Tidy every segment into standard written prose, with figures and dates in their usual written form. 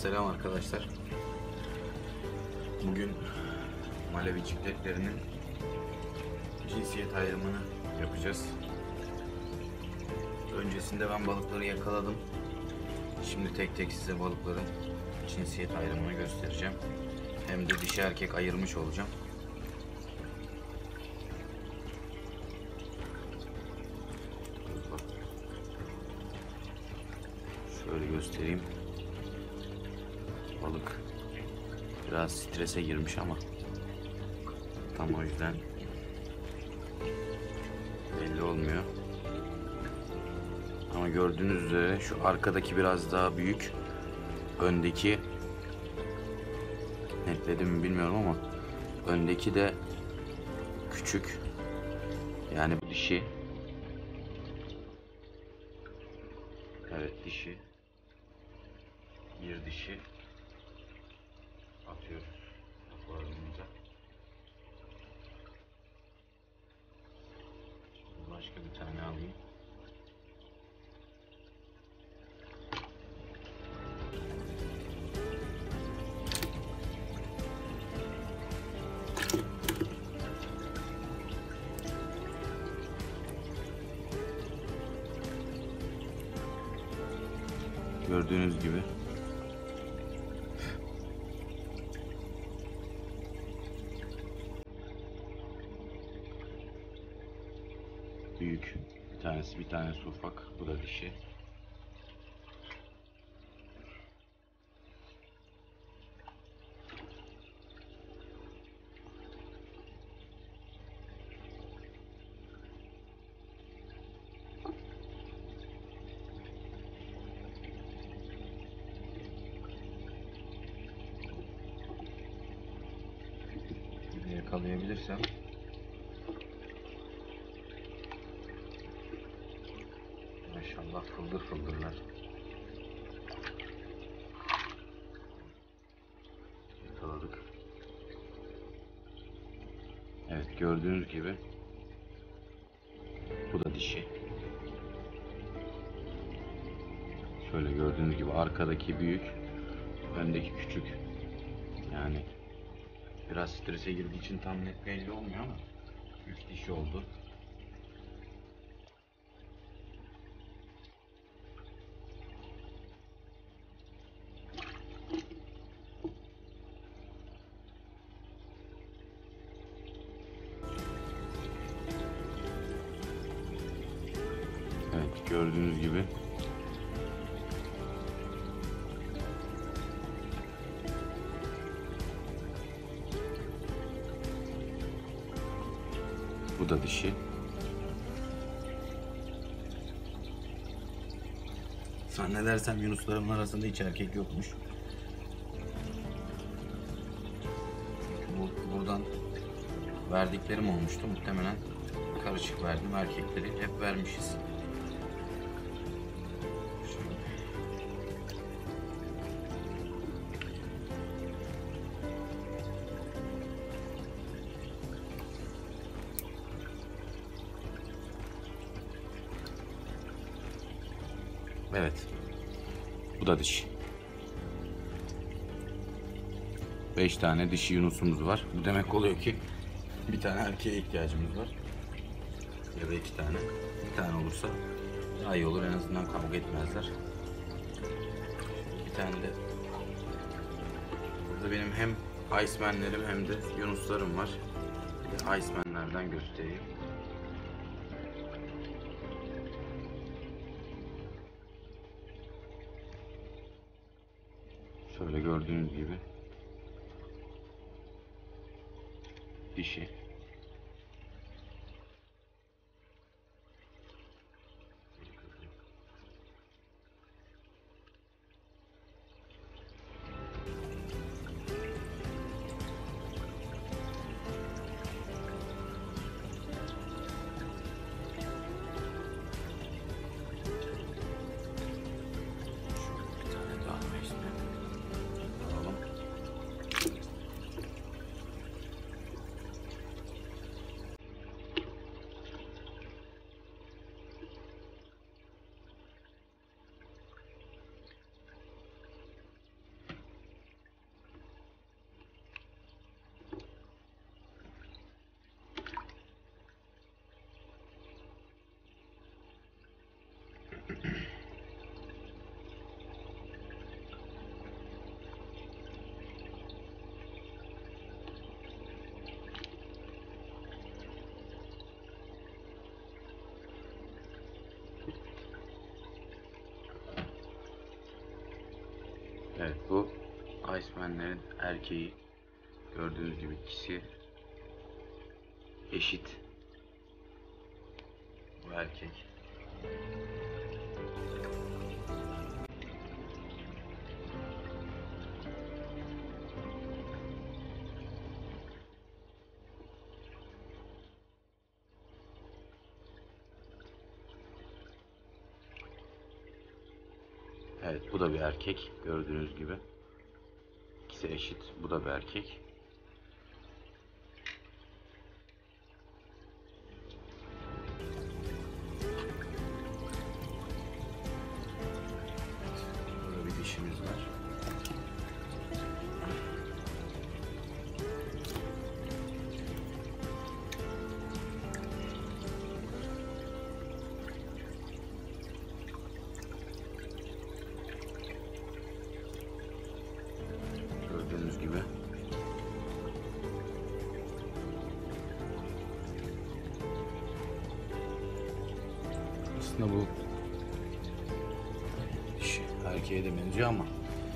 Selam arkadaşlar. Bugün Malevi cikletlerinin cinsiyet ayrımını yapacağız. Öncesinde ben balıkları yakaladım. Şimdi tek tek size balıkların cinsiyet ayrımını göstereceğim. Hem de dişi erkek ayırmış olacağım. Şöyle göstereyim. Balık biraz strese girmiş ama tam o yüzden belli olmuyor. Ama gördüğünüz üzere şu arkadaki biraz daha büyük. Öndeki netledim mi bilmiyorum ama öndeki de küçük. Yani bu dişi. Evet, dişi. Bir dişi atıyoruz akvaryumumuza. Şimdi başka bir tane alayım. Gördüğünüz gibi büyük bir tanesi, bir tanesi ufak. Bu da dişi. Yakalayabilirsem maşallah fıldır fıldırlar. Yakaladık. Evet, gördüğünüz gibi bu da dişi. Şöyle gördüğünüz gibi arkadaki büyük, öndeki küçük. Yani biraz strese girdiği için tam net belli olmuyor ama 3 dişi oldu. Evet, gördüğünüz gibi bu da dişi. Zannedersem yunuslarımın arasında hiç erkek yokmuş. Buradan verdiklerim olmuştu. Muhtemelen karışık verdim. Erkekleri hep vermişiz. Evet. Bu da dişi. 5 tane dişi yunusumuz var. Bu demek oluyor ki bir tane erkeğe ihtiyacımız var. Ya da 2 tane. Bir tane olursa daha iyi olur. En azından kavga etmezler. Bir tane de burada benim hem Iceman'lerim hem de yunuslarım var. Bir de Iceman'lerden göstereyim. Şöyle gördüğünüz gibi dişi. Evet, bu Iceman'lerin erkeği. Gördüğünüz gibi ikisi eşit. Bu erkek. Evet, bu da bir erkek gördüğünüz gibi. İkisi eşit. Bu da bir erkek. Burada bir dişimiz var. Gördüğünüz gibi. Aslında bu erkeğe de benziyor ama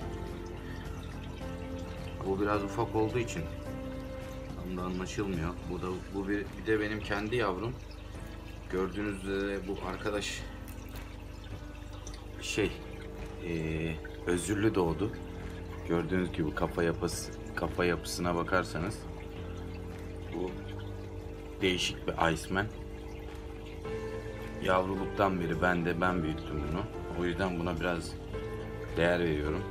bu biraz ufak olduğu için tam da anlaşılmıyor. Bu bir de benim kendi yavrum. Gördüğünüz üzere bu arkadaş özürlü doğdu. Gördüğünüz gibi kafa yapısına bakarsanız bu değişik bir Iceman. Yavruluktan beri ben büyüttüm bunu. O yüzden buna biraz değer veriyorum.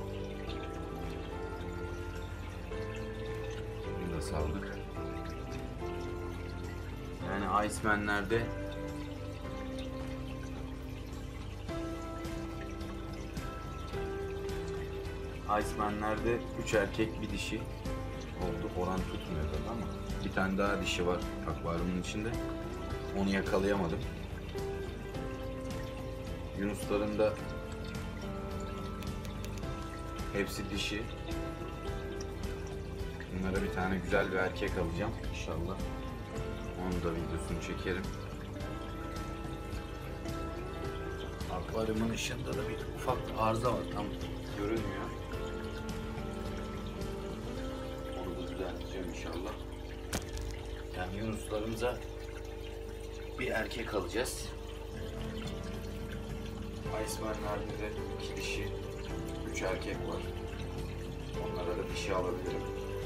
Bunu da saldık. Yani Iceman'lerde Iceman'lerde 3 erkek bir dişi oldu. Oran tutmuyor tabii ama bir tane daha dişi var akvaryumun içinde. Onu yakalayamadım. Yunusların da hepsi dişi. Bunlara bir tane güzel bir erkek alacağım inşallah. Onun da videosunu çekerim. Akvaryumun ışığında da bir ufak arıza var, tam görünmüyor. Onu da düzelteceğim inşallah. Yani yunuslarımıza bir erkek alacağız. Iceman'larda da 2 dişi, 3 erkek var. Onlara da dişi alabilirim.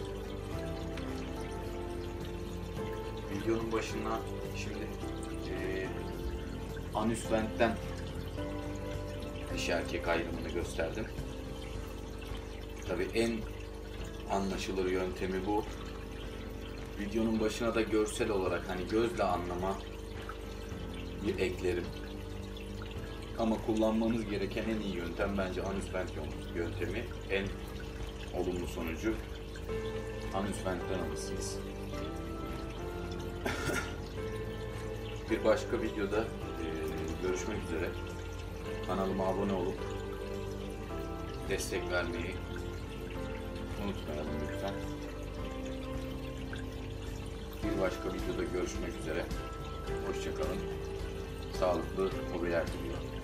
Videonun başına şimdi anüs ventten dişi erkek ayrımını gösterdim. Tabii en anlaşılır yöntemi bu. Videonun başına da görsel olarak hani gözle anlama bir eklerim. Ama kullanmanız gereken en iyi yöntem bence anüs vent yöntemi. En olumlu sonucu anüs ventten alırsınız. Bir başka videoda görüşmek üzere. Kanalıma abone olup destek vermeyi unutmayalım lütfen. Bir başka videoda görüşmek üzere. Hoşça kalın. Sağlıklı hobiler diliyorum.